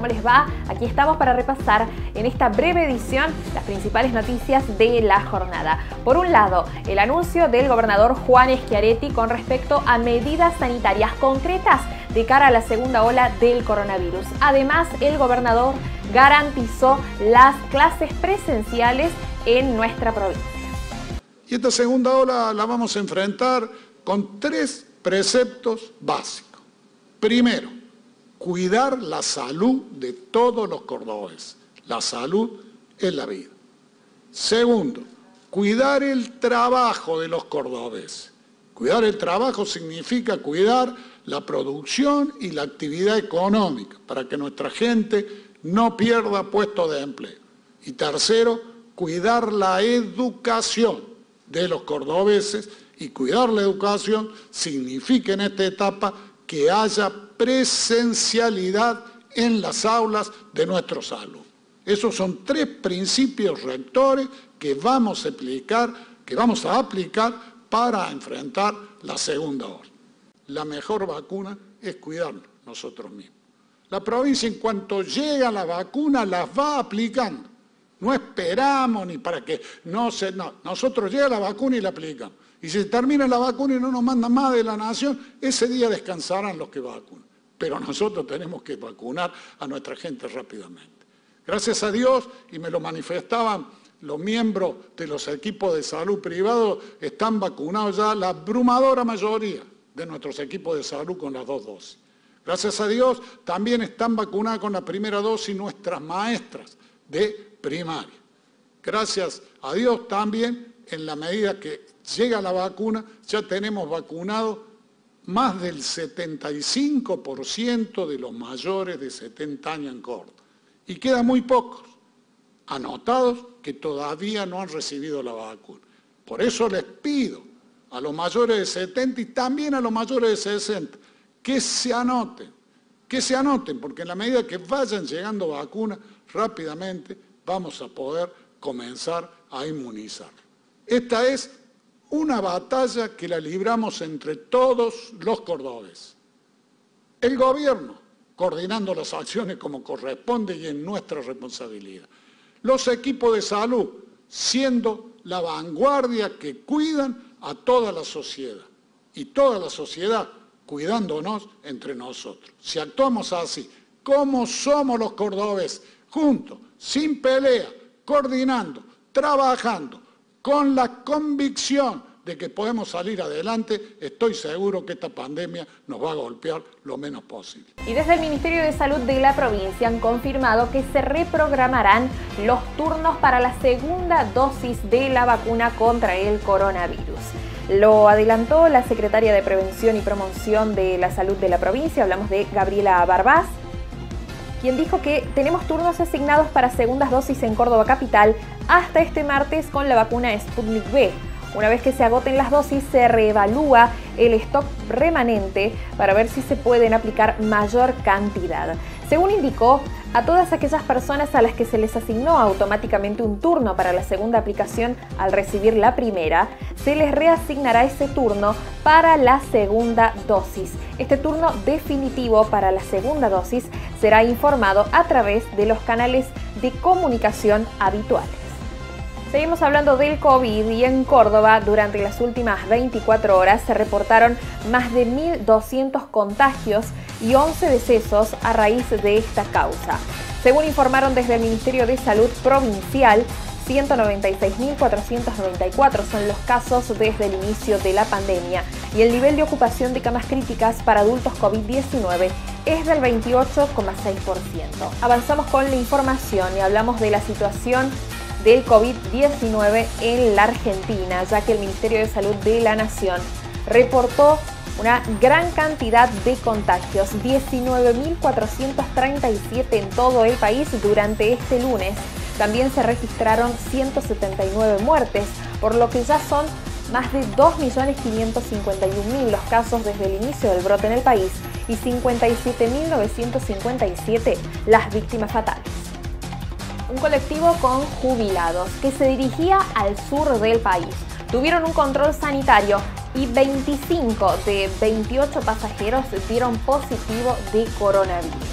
¿Cómo les va? Aquí estamos para repasar en esta breve edición las principales noticias de la jornada. Por un lado, el anuncio del gobernador Juan Schiaretti con respecto a medidas sanitarias concretas de cara a la segunda ola del coronavirus. Además, el gobernador garantizó las clases presenciales en nuestra provincia. Y esta segunda ola la vamos a enfrentar con 3 preceptos básicos. Primero, cuidar la salud de todos los cordobeses. La salud es la vida. Segundo, cuidar el trabajo de los cordobeses. Cuidar el trabajo significa cuidar la producción y la actividad económica para que nuestra gente no pierda puestos de empleo. Y tercero, cuidar la educación de los cordobeses, y cuidar la educación significa en esta etapa que haya presencialidad en las aulas de nuestros alumnos. Esos son 3 principios rectores que vamos a aplicar para enfrentar la segunda ola. La mejor vacuna es cuidarnos nosotros mismos. La provincia, en cuanto llega la vacuna, las va aplicando. No esperamos ni para que nosotros llega la vacuna y la aplicamos. Y si termina la vacuna y no nos mandan más de la nación, ese día descansarán los que vacunan. Pero nosotros tenemos que vacunar a nuestra gente rápidamente. Gracias a Dios, y me lo manifestaban los miembros de los equipos de salud privados, están vacunados ya la abrumadora mayoría de nuestros equipos de salud con las 2 dosis. Gracias a Dios, también están vacunadas con la primera dosis nuestras maestras de primaria. Gracias a Dios también, en la medida que llega la vacuna, ya tenemos vacunado más del 75% de los mayores de 70 años en Córdoba. Y quedan muy pocos anotados que todavía no han recibido la vacuna. Por eso les pido a los mayores de 70 y también a los mayores de 60 que se anoten, porque en la medida que vayan llegando vacunas, rápidamente vamos a poder comenzar a inmunizar. Esta es una batalla que la libramos entre todos los cordobeses. El gobierno, coordinando las acciones como corresponde y en nuestra responsabilidad. Los equipos de salud, siendo la vanguardia que cuidan a toda la sociedad. Y toda la sociedad cuidándonos entre nosotros. Si actuamos así, como somos los cordobeses, juntos, sin pelea, coordinando, trabajando, con la convicción de que podemos salir adelante, estoy seguro que esta pandemia nos va a golpear lo menos posible. Y desde el Ministerio de Salud de la provincia han confirmado que se reprogramarán los turnos para la segunda dosis de la vacuna contra el coronavirus. Lo adelantó la secretaria de Prevención y Promoción de la Salud de la provincia, hablamos de Gabriela Barbás, quien dijo que tenemos turnos asignados para segundas dosis en Córdoba Capital hasta este martes con la vacuna Sputnik V. Una vez que se agoten las dosis, se reevalúa el stock remanente para ver si se pueden aplicar mayor cantidad. Según indicó, a todas aquellas personas a las que se les asignó automáticamente un turno para la segunda aplicación al recibir la primera, se les reasignará ese turno para la segunda dosis. Este turno definitivo para la segunda dosis será informado a través de los canales de comunicación habituales. Seguimos hablando del COVID y en Córdoba durante las últimas 24 horas se reportaron más de 1.200 contagios y 11 decesos a raíz de esta causa. Según informaron desde el Ministerio de Salud Provincial, 196.494 son los casos desde el inicio de la pandemia y el nivel de ocupación de camas críticas para adultos COVID-19 es del 28,6%. Avanzamos con la información y hablamos de la situación del COVID-19 en la Argentina, ya que el Ministerio de Salud de la Nación reportó una gran cantidad de contagios, 19.437 en todo el país durante este lunes. También se registraron 179 muertes, por lo que ya son más de 2.551.000 los casos desde el inicio del brote en el país y 57.957 las víctimas fatales. Un colectivo con jubilados que se dirigía al sur del país tuvieron un control sanitario y 25 de 28 pasajeros dieron positivo de coronavirus.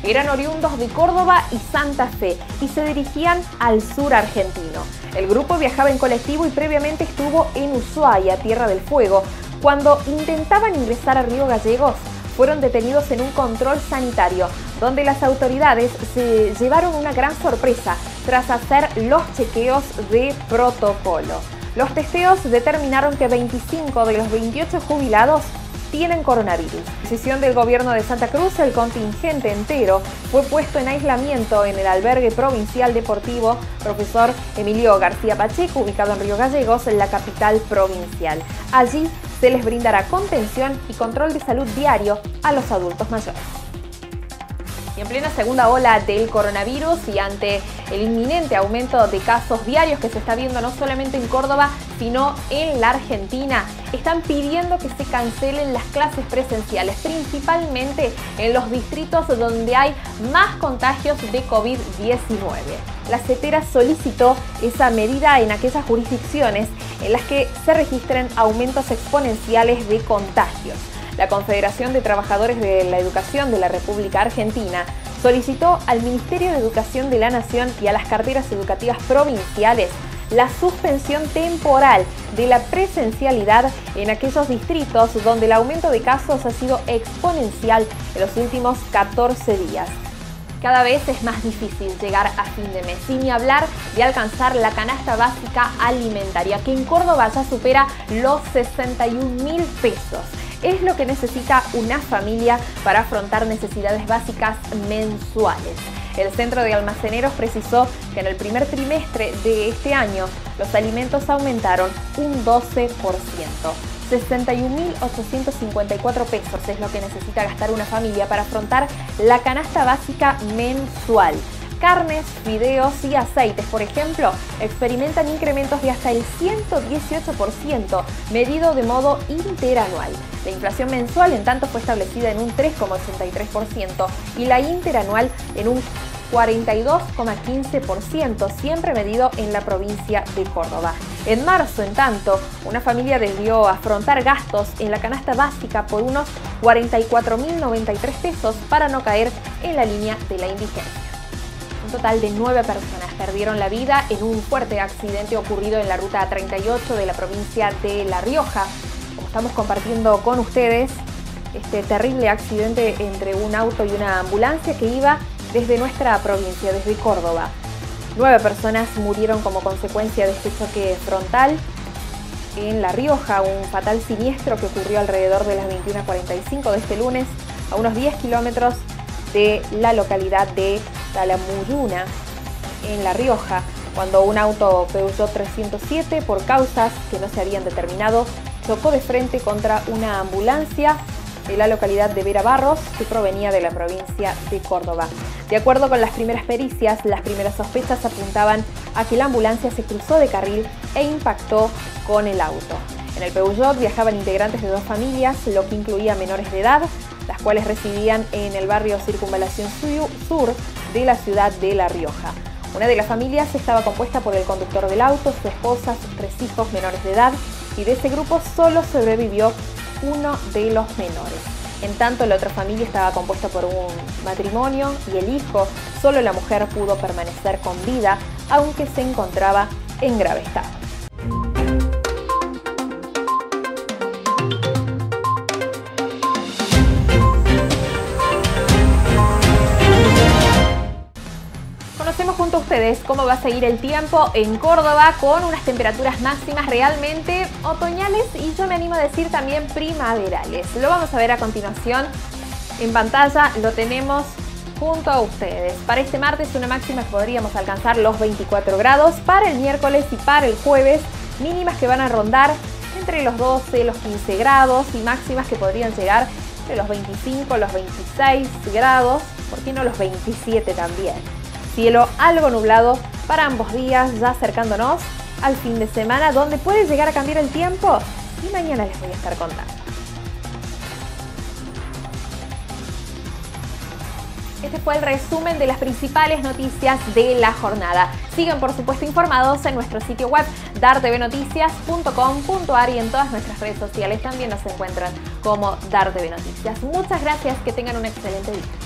Eran oriundos de Córdoba y Santa Fe y se dirigían al sur argentino. El grupo viajaba en colectivo y previamente estuvo en Ushuaia, Tierra del Fuego. Cuando intentaban ingresar a Río Gallegos, fueron detenidos en un control sanitario, donde las autoridades se llevaron una gran sorpresa tras hacer los chequeos de protocolo. Los testeos determinaron que 25 de los 28 jubilados tienen coronavirus. Decisión del gobierno de Santa Cruz, el contingente entero fue puesto en aislamiento en el albergue provincial deportivo Profesor Emilio García Pacheco, ubicado en Río Gallegos, en la capital provincial. Allí se les brindará contención y control de salud diario a los adultos mayores. Y en plena segunda ola del coronavirus y ante el inminente aumento de casos diarios que se está viendo no solamente en Córdoba, sino en la Argentina, están pidiendo que se cancelen las clases presenciales, principalmente en los distritos donde hay más contagios de COVID-19. La CETERA solicitó esa medida en aquellas jurisdicciones en las que se registren aumentos exponenciales de contagios. La Confederación de Trabajadores de la Educación de la República Argentina solicitó al Ministerio de Educación de la Nación y a las carteras educativas provinciales la suspensión temporal de la presencialidad en aquellos distritos donde el aumento de casos ha sido exponencial en los últimos 14 días. Cada vez es más difícil llegar a fin de mes, sin ni hablar de alcanzar la canasta básica alimentaria, que en Córdoba ya supera los 61.000 pesos. Es lo que necesita una familia para afrontar necesidades básicas mensuales. El Centro de Almaceneros precisó que en el primer trimestre de este año los alimentos aumentaron un 12%. 61.854 pesos es lo que necesita gastar una familia para afrontar la canasta básica mensual. Carnes, fideos y aceites, por ejemplo, experimentan incrementos de hasta el 118%, medido de modo interanual. La inflación mensual, en tanto, fue establecida en un 3,83% y la interanual en un 42,15%, siempre medido en la provincia de Córdoba. En marzo, en tanto, una familia debió afrontar gastos en la canasta básica por unos 44.093 pesos para no caer en la línea de la indigencia. Un total de 9 personas perdieron la vida en un fuerte accidente ocurrido en la ruta 38 de la provincia de La Rioja. Como estamos compartiendo con ustedes, este terrible accidente entre un auto y una ambulancia que iba desde nuestra provincia, desde Córdoba. 9 personas murieron como consecuencia de este choque frontal en La Rioja, un fatal siniestro que ocurrió alrededor de las 21:45 de este lunes, a unos 10 kilómetros de la localidad de Talamuyuna, en La Rioja, cuando un auto Peugeot 307, por causas que no se habían determinado, chocó de frente contra una ambulancia de la localidad de Vera Barros, que provenía de la provincia de Córdoba. De acuerdo con las primeras pericias, las primeras sospechas apuntaban a que la ambulancia se cruzó de carril e impactó con el auto. En el Peugeot viajaban integrantes de 2 familias, lo que incluía menores de edad, las cuales residían en el barrio Circunvalación Sur de la ciudad de La Rioja. Una de las familias estaba compuesta por el conductor del auto, su esposa, sus 3 hijos menores de edad, y de ese grupo solo sobrevivió uno de los menores. En tanto, la otra familia estaba compuesta por un matrimonio y el hijo. Solo la mujer pudo permanecer con vida, aunque se encontraba en grave estado. Conocemos junto a ustedes cómo va a seguir el tiempo en Córdoba, con unas temperaturas máximas realmente otoñales y yo me animo a decir también primaverales. Lo vamos a ver a continuación en pantalla, lo tenemos junto a ustedes. Para este martes una máxima que podríamos alcanzar los 24 grados, para el miércoles y para el jueves mínimas que van a rondar entre los 12 y los 15 grados y máximas que podrían llegar entre los 25 y los 26 grados, ¿por qué no los 27 también? Cielo algo nublado para ambos días, ya acercándonos al fin de semana, donde puede llegar a cambiar el tiempo y mañana les voy a estar contando. Este fue el resumen de las principales noticias de la jornada. Sigan por supuesto informados en nuestro sitio web dartvnoticias.com.ar y en todas nuestras redes sociales también nos encuentran como Dar TV Noticias. Muchas gracias, que tengan un excelente día.